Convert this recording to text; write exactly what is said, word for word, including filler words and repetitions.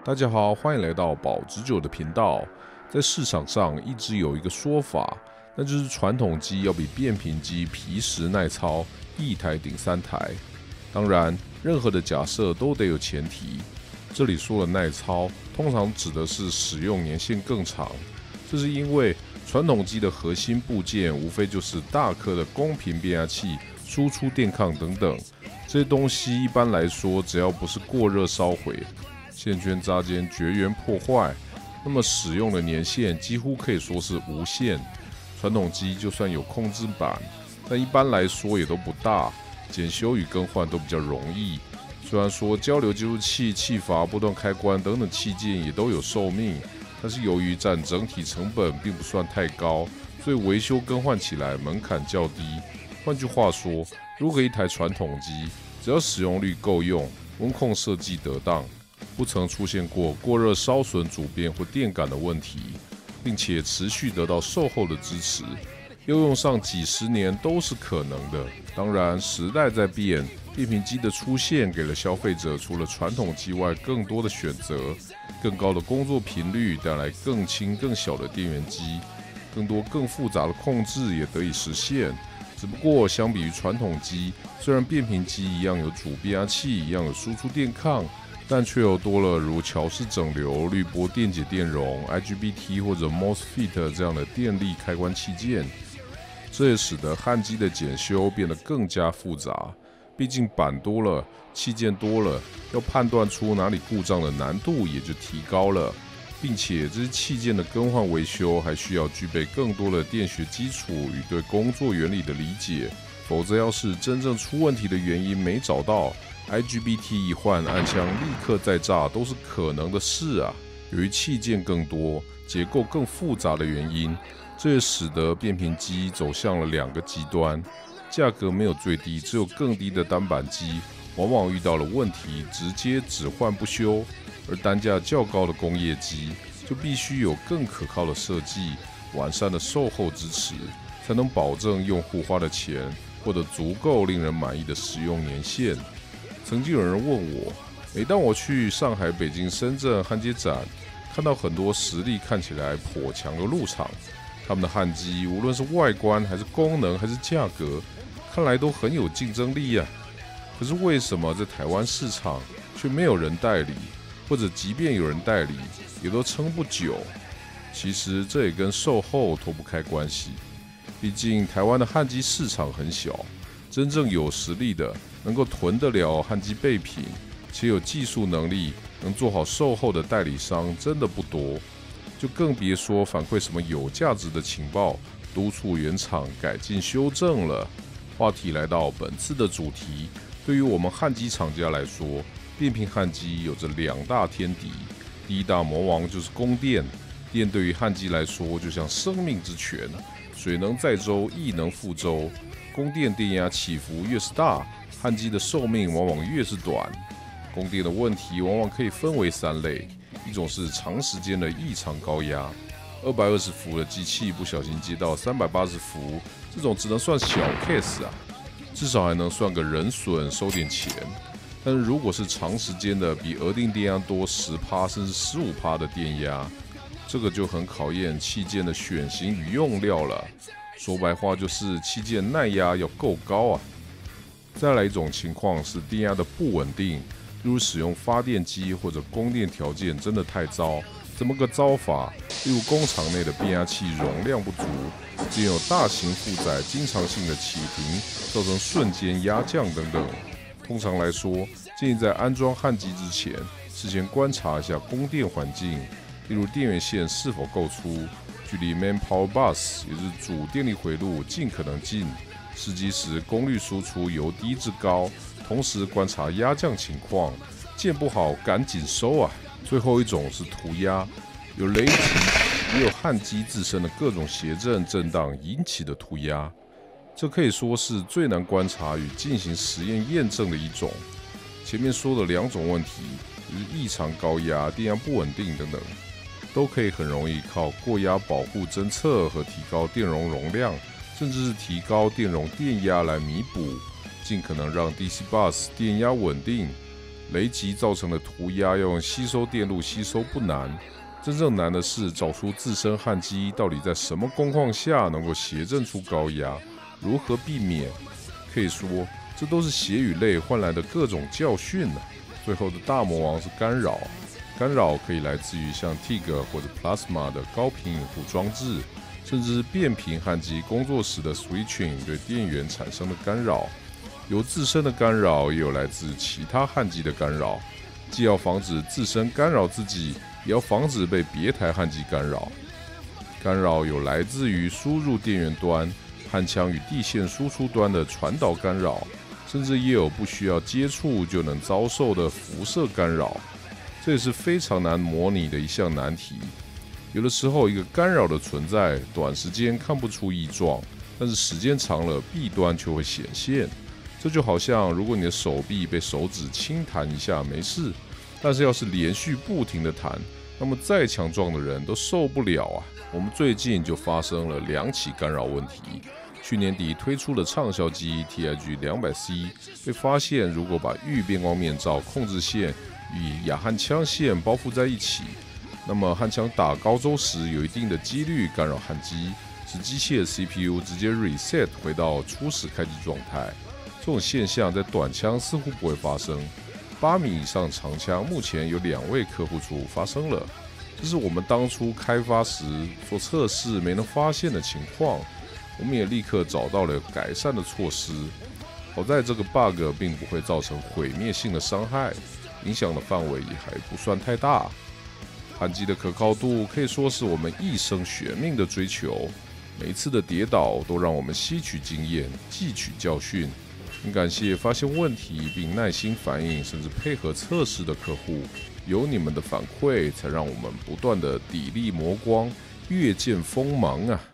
大家好，欢迎来到宝之酒的频道。在市场上一直有一个说法，那就是传统机要比变频机皮实耐操，一台顶三台。当然，任何的假设都得有前提。这里说的耐操，通常指的是使用年限更长。这是因为传统机的核心部件无非就是大颗的公频变压器、输出电抗等等，这些东西一般来说，只要不是过热烧毁、线圈扎间、绝缘破坏，那么使用的年限几乎可以说是无限。传统机就算有控制板，但一般来说也都不大，检修与更换都比较容易。虽然说交流接触器、气阀、波段开关等等器件也都有寿命，但是由于占整体成本并不算太高，所以维修更换起来门槛较低。换句话说，如果一台传统机只要使用率够用，温控设计得当，不曾出现过过热烧损主变或电感的问题，并且持续得到售后的支持，要用上几十年都是可能的。当然，时代在变，变频机的出现给了消费者除了传统机外更多的选择，更高的工作频率带来更轻更小的电源机，更多更复杂的控制也得以实现。只不过相比于传统机，虽然变频机一样有主变压器，一样有输出电抗，但却又多了如桥式整流、滤波电解电容、I G B T 或者 MOSFET 这样的电力开关器件，这也使得焊机的检修变得更加复杂。毕竟板多了，器件多了，要判断出哪里故障的难度也就提高了，并且这些器件的更换维修还需要具备更多的电学基础与对工作原理的理解，否则要是真正出问题的原因没找到， I G B T 一换暗枪立刻再炸都是可能的事啊。由于器件更多、结构更复杂的原因，这也使得变频机走向了两个极端，价格没有最低，只有更低的单板机往往遇到了问题直接只换不修，而单价较高的工业机就必须有更可靠的设计、完善的售后支持，才能保证用户花的钱获得足够令人满意的使用年限。曾经有人问我，每当我去上海、北京、深圳焊接展，看到很多实力看起来颇强的路厂，他们的焊机无论是外观还是功能还是价格，看来都很有竞争力啊。可是为什么在台湾市场却没有人代理，或者即便有人代理，也都撑不久？其实这也跟售后脱不开关系。毕竟台湾的焊机市场很小，真正有实力的，能够囤得了焊机备品，且有技术能力能做好售后的代理商真的不多，就更别说反馈什么有价值的情报，督促原厂改进修正了。话题来到本次的主题，对于我们焊机厂家来说，变频焊机有着两大天敌。第一大魔王就是供电，电对于焊机来说就像生命之泉，水能载舟，亦能覆舟。供电电压起伏越是大，焊机的寿命往往越是短。供电的问题往往可以分为三类，一种是长时间的异常高压，二百二十伏的机器不小心接到三百八十伏，这种只能算小 case 啊，至少还能算个人损收点钱。但是如果是长时间的比额定电压多 百分之十 甚至 百分之十五 的电压，这个就很考验器件的选型与用料了。说白话就是器件耐压要够高啊。再来一种情况是电压的不稳定，例如使用发电机或者供电条件真的太糟。怎么个糟法？例如工厂内的变压器容量不足，兼有大型负载经常性的启停，造成瞬间压降等等。通常来说，建议在安装焊机之前，事先观察一下供电环境，例如电源线是否够粗，距离 main power bus 也就是主电力回路尽可能近，试机时功率输出由低至高，同时观察压降情况，见不好赶紧收啊。最后一种是涂鸦，有雷击，也有焊机自身的各种谐振震荡引起的涂鸦，这可以说是最难观察与进行实验验证的一种。前面说的两种问题，就是异常高压、电压不稳定等等，都可以很容易靠过压保护侦测和提高电容容量，甚至是提高电容电压来弥补，尽可能让 D C bus 电压稳定。 雷击造成的涂鸦要用吸收电路吸收不难，真正难的是找出自身焊机到底在什么工况下能够谐振出高压，如何避免。可以说，这都是血与泪换来的各种教训呢、啊。最后的大魔王是干扰，干扰可以来自于像 T I G 或者 Plasma 的高频引护装置，甚至是变频焊机工作时的 switching 对电源产生的干扰。有自身的干扰，也有来自其他焊机的干扰，既要防止自身干扰自己，也要防止被别台焊机干扰。干扰有来自于输入电源端、焊枪与地线输出端的传导干扰，甚至也有不需要接触就能遭受的辐射干扰。这也是非常难模拟的一项难题。有的时候，一个干扰的存在，短时间看不出异状，但是时间长了，弊端却会显现。这就好像，如果你的手臂被手指轻弹一下没事，但是要是连续不停的弹，那么再强壮的人都受不了啊！我们最近就发生了两起干扰问题。去年底推出的畅销机 T I G 两百 C 被发现，如果把预变光面罩控制线与亚焊枪线包覆在一起，那么焊枪打高周时有一定的几率干扰焊机，使机械的 C P U 直接 reset 回到初始开机状态。这种现象在短枪似乎不会发生，八米以上长枪目前有两位客户处发生了，这是我们当初开发时做测试没能发现的情况。我们也立刻找到了改善的措施。好在这个 bug 并不会造成毁灭性的伤害，影响的范围也还不算太大。焊机的可靠度可以说是我们一生悬命的追求，每一次的跌倒都让我们吸取经验，汲取教训。很感谢发现问题并耐心反映甚至配合测试的客户，有你们的反馈，才让我们不断的砥砺磨光，越见锋芒啊！